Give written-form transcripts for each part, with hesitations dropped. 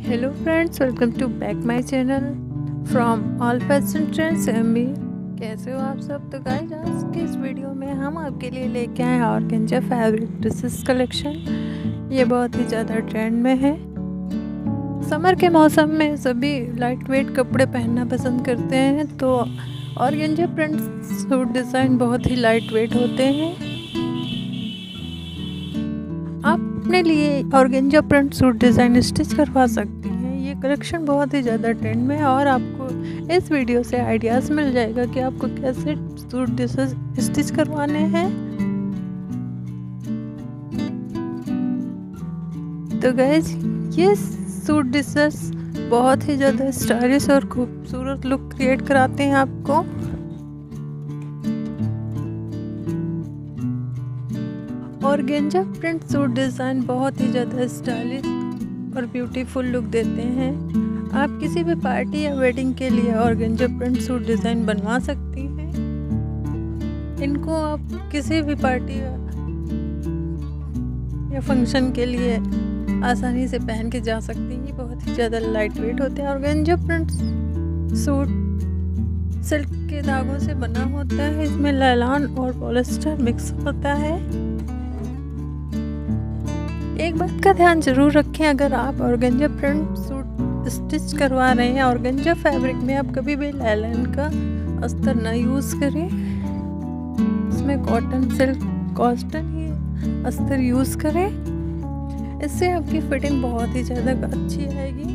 Hello friends, welcome to back my channel from all fashion trends MB. कैसे हो आप सब? तो गाइस, आज के इस वीडियो में हम आपके लिए लेके आए ऑर्गेन्जा फैब्रिक ड्रेसेस कलेक्शन। ये बहुत ही ज़्यादा ट्रेंड में है। समर के मौसम में सभी लाइट वेट कपड़े पहनना पसंद करते हैं, तो ऑर्गेन्जा प्रिंट सूट डिज़ाइन बहुत ही लाइट वेट होते हैं। आप अपने लिए organza print suit design stitch करवा सकती हैं। ये कलेक्शन बहुत ही ज़्यादा ट्रेंड में है और आपको इस वीडियो से आइडियाज़ मिल जाएगा कि आपको कैसे सूट डिज़ाइन स्टिच करवाने हैं। तो गाइस, ये सूट डिज़ाइन बहुत ही ज़्यादा स्टाइलिश और खूबसूरत लुक क्रिएट कराते हैं आपको। ऑर्गेन्जा प्रिंट सूट डिज़ाइन बहुत ही ज़्यादा स्टाइलिश और ब्यूटीफुल लुक देते हैं। आप किसी भी पार्टी या वेडिंग के लिए ऑर्गेन्जा प्रिंट सूट डिज़ाइन बनवा सकती हैं। इनको आप किसी भी पार्टी या फंक्शन के लिए आसानी से पहन के जा सकती हैं। ये बहुत ही ज़्यादा लाइट वेट होते हैं। ऑर्गेन्जा प्रिंट सूट सिल्क के धागों से बना होता है। इसमें लाइलॉन और पॉलिस्टर मिक्स होता है। एक बात का ध्यान जरूर रखें, अगर आप ऑर्गेन्जा प्रिंट सूट स्टिच करवा रहे हैं ऑर्गेन्जा फैब्रिक में, आप कभी भी लाइलॉन का अस्तर ना यूज़ करें। इसमें कॉटन ही अस्तर यूज़ करें। इससे आपकी फिटिंग बहुत ही ज़्यादा अच्छी आएगी।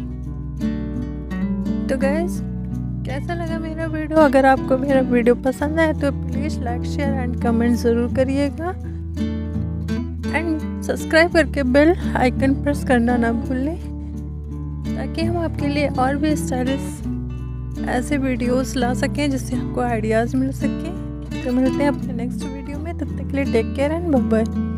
तो गाइस, कैसा लगा मेरा वीडियो? अगर आपको मेरा वीडियो पसंद आए तो please like, share and comment ज़रूर करिएगा एंड सब्सक्राइब करके बेल आइकन प्रेस करना ना भूलें, ताकि हम आपके लिए और भी स्टाइलिश ऐसे वीडियोस ला सकें जिससे आपको आइडियाज़ मिल सकें। तो मिलते हैं अपने नेक्स्ट वीडियो में। तब तक के लिए take care and bye bye.